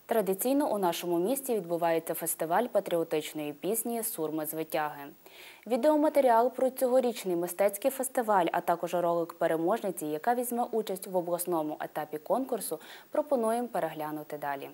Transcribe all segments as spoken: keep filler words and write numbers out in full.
Традиційно у нашому місті відбувається фестиваль патріотичної пісні «Сурми з Витяги». Відеоматеріал про цьогорічний мистецький фестиваль, а також ролик переможниці, яка візьме участь в обласному етапі конкурсу, пропонуємо переглянути далі.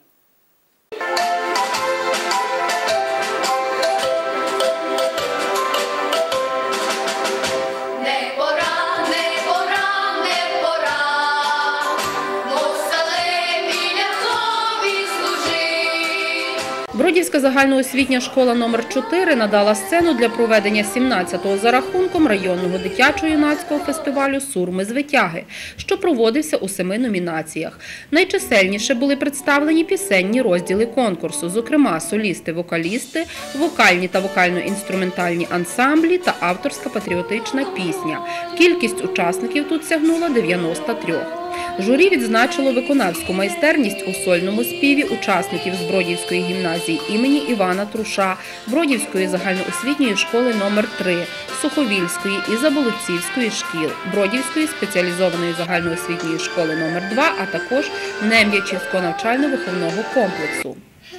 Бродівська загальноосвітня школа номер чотири надала сцену для проведення сімнадцятого за рахунком районного дитячо-юнацького фестивалю «Сурми з Витяги», що проводився у семи номінаціях. Найчисельніше були представлені пісенні розділи конкурсу, зокрема солісти-вокалісти, вокальні та вокально-інструментальні ансамблі та авторська патріотична пісня. Кількість учасників тут сягнула дев'яноста трьох. Журі відзначило виконавську майстерність у сольному співі учасників з Бродівської гімназії імені Івана Труша, Бродівської загальноосвітньої школи номер три, Суховільської і Заболотцівської шкіл, Бродівської спеціалізованої загальноосвітньої школи номер два, а також Нем'ячівського навчально-виховного комплексу.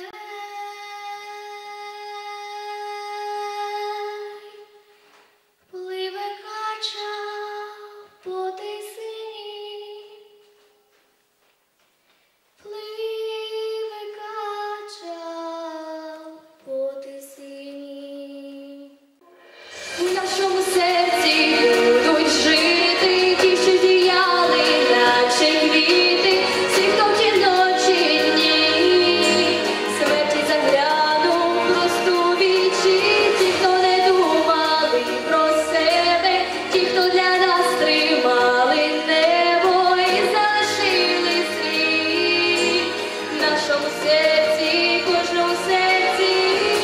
У нашому серці будуть жити ті, що зіяли, наче квіти, всі, хто в ті ночі дні смерті заглянув просто в вічі, ті, хто не думали про себе, ті, хто для нас тримали небо і залишили світ. В нашому серці, кожному серці.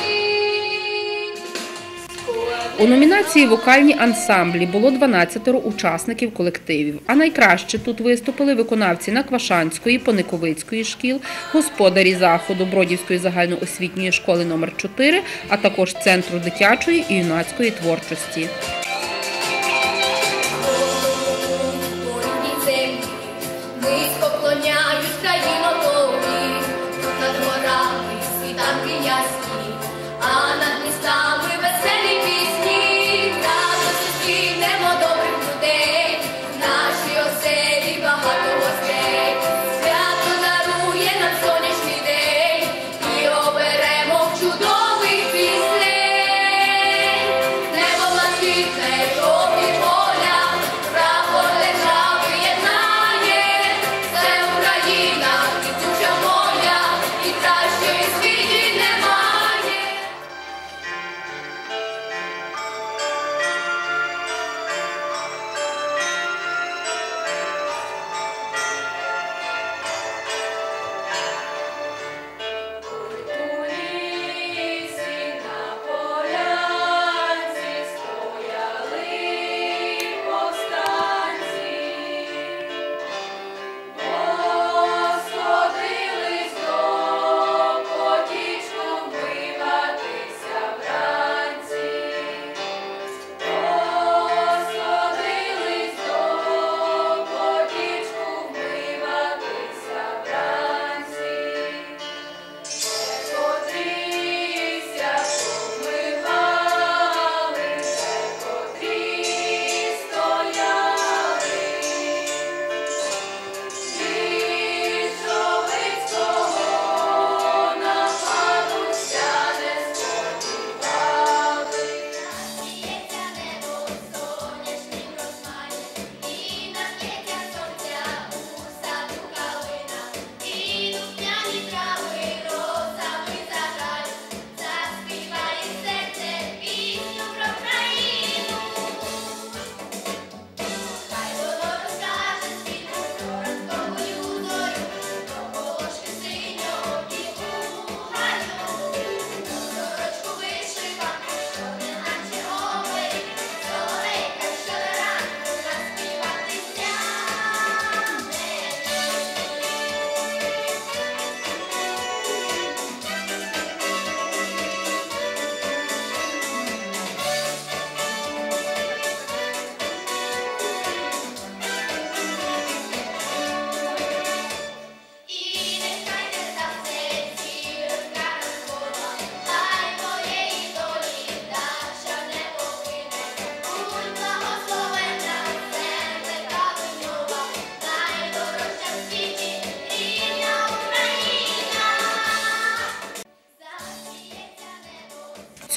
У номінації «Вокальні ансамблі» було дванадцятеро учасників колективів, а найкраще тут виступили виконавці Наквашанської, Пониковицької шкіл, господарі заходу Бродівської загальноосвітньої школи номер чотири, а також Центру дитячої і юнацької творчості. Україна!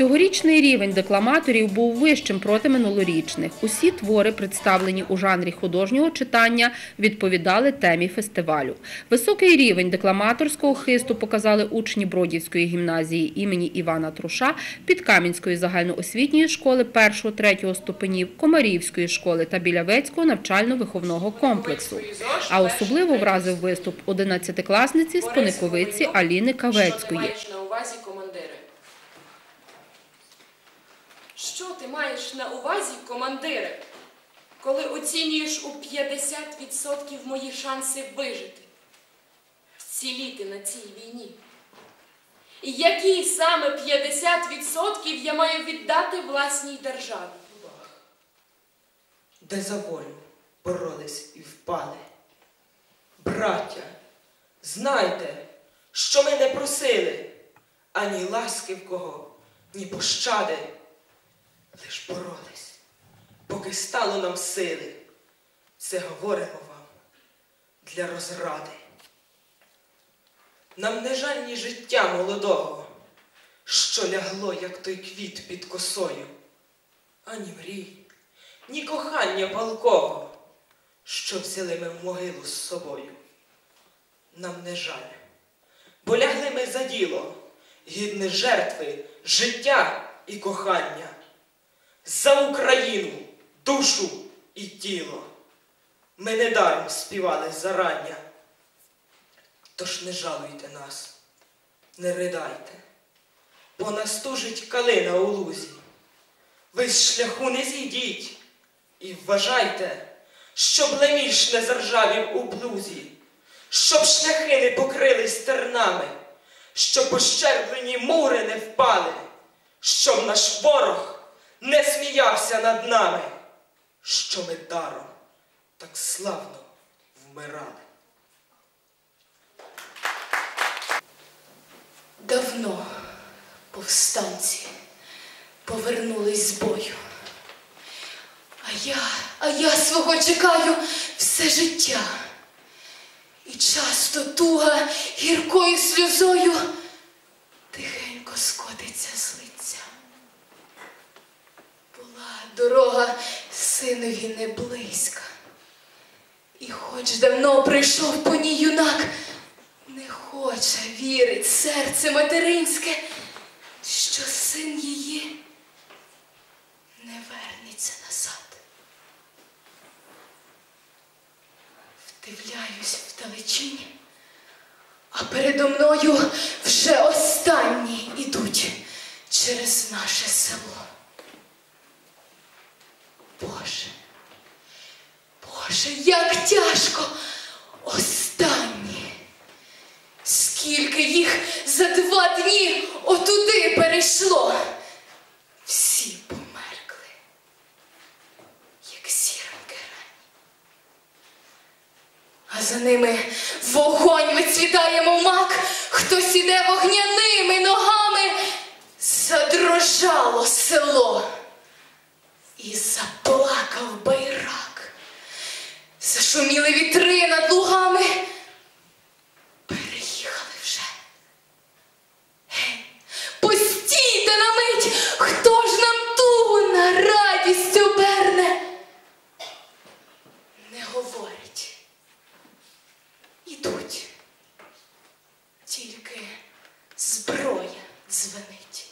Цьогорічний рівень декламаторів був вищим проти минулорічних. Усі твори, представлені у жанрі художнього читання, відповідали темі фестивалю. Високий рівень декламаторського хисту показали учні Бродівської гімназії імені Івана Труша, Підкам'янської загальноосвітньої школи першого-третього ступенів, Комарівської школи та Білявецького навчально-виховного комплексу. А особливо вразив виступ одинадцятикласниці з Пониковиці Аліни Кавецької. Що ти маєш на увазі, командире, коли оцінюєш у п'ятдесят відсотків мої шанси вижити, вціліти на цій війні? І які саме п'ятдесят відсотків я маю віддати власній державі? Де за волю боролись і впали. Браття, знайте, що ми не просили ані ласки в кого, ні пощади. Лиш боролись, поки стало нам сили. Це говоримо вам для розради. Нам не жаль ні життя молодого, що лягло, як той квіт під косою, ані мрій, ні кохання палкого, що взяли ми в могилу з собою. Нам не жаль, бо лягли ми за діло, гідне жертви, життя і кохання. За Україну, душу і тіло. Ми недаром співали зарання. Тож не жалуйте нас, не ридайте, бо нас тужить калина у лузі. Ви з шляху не зійдіть і вважайте, щоб леміш не заржавів у блузі, щоб шляхи не покрились тернами, щоб пощерблені мури не впали, щоб наш ворог не сміявся над нами, що ми даром так славно вмирали. Давно повстанці повернулись з бою. А я, а я свого чекаю все життя. І часто туга гіркою сльозою тихенько скотиться з лиця. Була дорога синові не близька. І хоч давно прийшов по ній юнак, не хоче вірить серце материнське, що син її не вернеться назад. Вдивляюсь вдалечінь, а передо мною вже останні ідуть через наше село. Боже, Боже, як тяжко останні. Скільки їх за два дні отуди перейшло. Всі померкли, як сіранки ранні. А за ними вогонь вицвітає, мов мак. Хтось іде вогняними ногами. Задрожало село. І заплакав байрак. Зашуміли вітри над лугами. Переїхали вже. Гей, постійте на мить! Хто ж нам тугу на радість оберне? Не говорить. Ідуть. Тільки зброя дзвенить.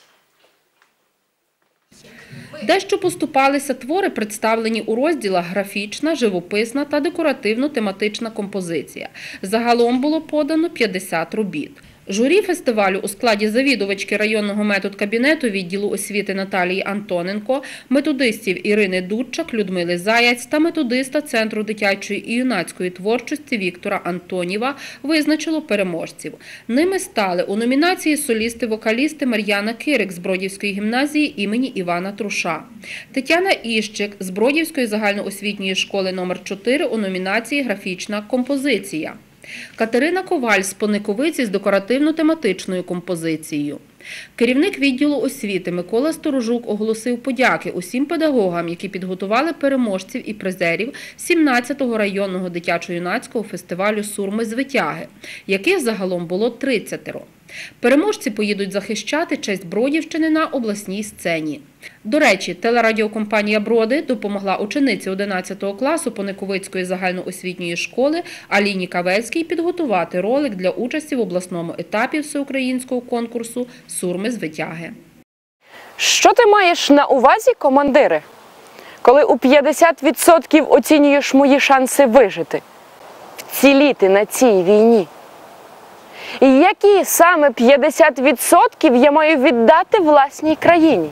Дещо поступалися твори, представлені у розділах графічна, живописна та декоративно-тематична композиція. Загалом було подано п'ятдесят робіт. Журі фестивалю у складі завідувачки районного медкабінету відділу освіти Наталії Антоненко, методистів Ірини Дудчак, Людмили Заяць та методиста Центру дитячої і юнацької творчості Віктора Антонєва визначило переможців. Ними стали у номінації солісти-вокалісти Мар'яна Кирик з Бродівської гімназії імені Івана Труша, Тетяна Іщик з Бродівської загальноосвітньої школи номер чотири у номінації «Графічна композиція», Катерина Коваль з Пониковиці з декоративно-тематичною композицією. Керівник відділу освіти Микола Сторожук оголосив подяки усім педагогам, які підготували переможців і призерів сімнадцятого районного дитячо-юнацького фестивалю «Сурми з витяги», яких загалом було тридцятеро. Переможці поїдуть захищати честь Бродівщини на обласній сцені. До речі, телерадіокомпанія «Броди» допомогла учениці одинадцятого класу Пониковицької загальноосвітньої школи Аліні Кавельській підготувати ролик для участі в обласному етапі всеукраїнського конкурсу «Сурми з витяги». Що ти маєш на увазі, командире, коли у п'ятдесят відсотків оцінюєш мої шанси вижити, вціліти на цій війні? І які саме п'ятдесят відсотків я маю віддати власній країні?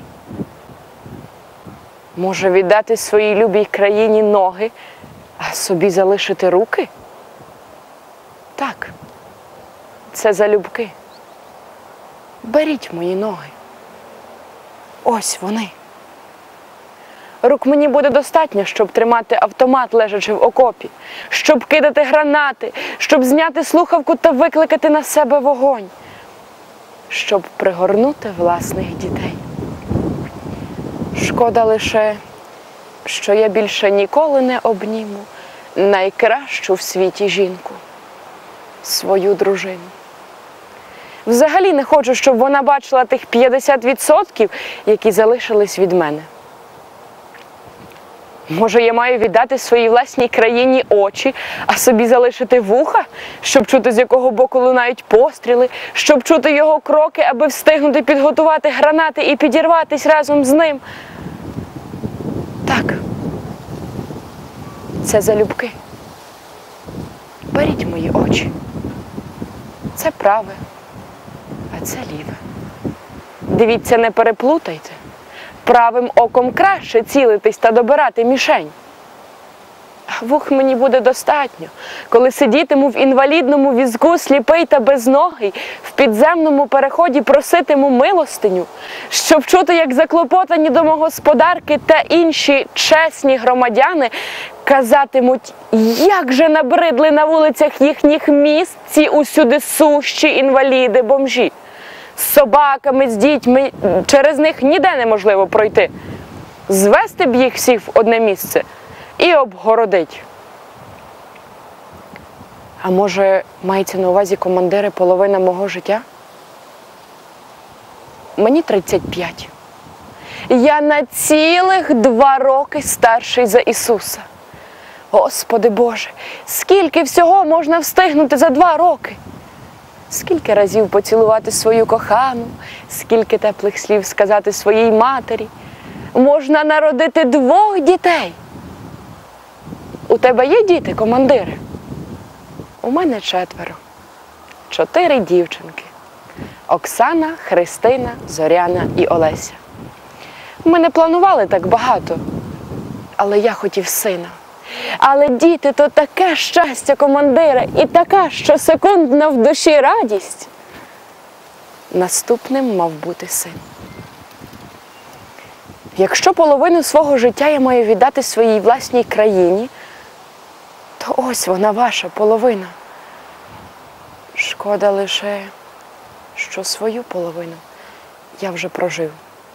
Може, віддати своїй любій країні ноги, а собі залишити руки? Так, це залюбки. Беріть мої ноги. Ось вони. Рук мені буде достатньо, щоб тримати автомат, лежачи в окопі, щоб кидати гранати, щоб зняти слухавку та викликати на себе вогонь, щоб пригорнути власних дітей. Шкода лише, що я більше ніколи не обніму найкращу в світі жінку – свою дружину. Взагалі не хочу, щоб вона бачила тих п'ятдесят відсотків, які залишились від мене. Може, я маю віддати своїй власній країні очі, а собі залишити вуха, щоб чути, з якого боку лунають постріли, щоб чути його кроки, аби встигнути підготувати гранати і підірватись разом з ним. Так, це залюбки. Беріть мої очі. Це праве, а це ліве. Дивіться, не переплутайте. Правим оком краще цілитись та добирати мішень. А вух мені буде достатньо, коли сидітиму в інвалідному візку, сліпий та безногий, в підземному переході проситиму милостиню, щоб чути, як заклопотані домогосподарки та інші чесні громадяни казатимуть, як же набридли на вулицях їхніх міст ці усюди сущі інваліди-бомжі. З собаками, з дітьми, через них ніде неможливо пройти. Звести б їх всіх в одне місце і обгородить. А може, мається на увазі, командири, половина мого життя? Мені тридцять п'ять. Я на цілих два роки старший за Ісуса. Господи Боже, скільки всього можна встигнути за два роки? Скільки разів поцілувати свою кохану, скільки теплих слів сказати своїй матері. Можна народити двох дітей. У тебе є діти, командири? У мене четверо. Чотири дівчинки. Оксана, Христина, Зоряна і Олеся. Ми не планували так багато, але я хотів сина. Але діти – то таке щастя, командире, і така щосекундна в душі радість. Наступним мав бути син. Якщо половину свого життя я маю віддати своїй власній країні, то ось вона, ваша половина. Шкода лише, що свою половину я вже прожив.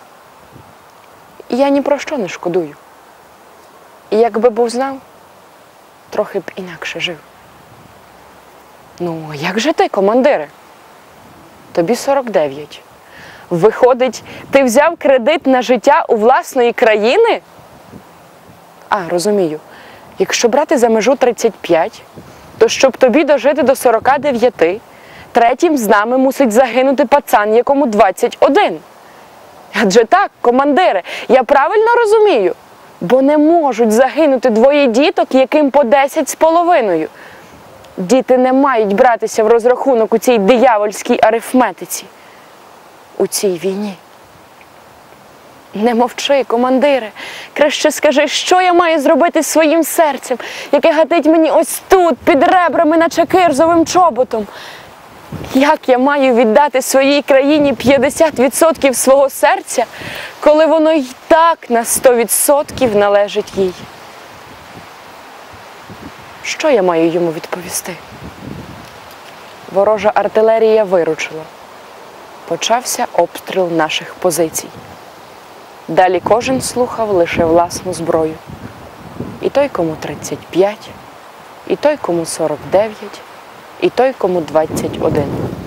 І я ні про що не шкодую. І якби був знав, трохи б інакше жив. Ну, як же ти, командире? Тобі сорок дев'ять. Виходить, ти взяв кредит на життя у власної країни? А, розумію. Якщо брати за межу тридцять п'ять, то щоб тобі дожити до сорока дев'яти, третім з нами мусить загинути пацан, якому двадцять один. Адже так, командире, я правильно розумію? Бо не можуть загинути двоє діток, яким по десять з половиною. Діти не мають братися в розрахунок у цій диявольській арифметиці. У цій війні. Не мовчи, командире. Краще скажи, що я маю зробити з своїм серцем, яке гатить мені ось тут, під ребрами, наче кирзовим чоботом. Як я маю віддати своїй країні п'ятдесят відсотків свого серця, коли воно й так на сто відсотків належить їй? Що я маю йому відповісти? Ворожа артилерія виручила. Почався обстріл наших позицій. Далі кожен слухав лише власну зброю. І той, кому тридцять п'ять, і той, кому сорок дев'ять, і той, кому двадцять один.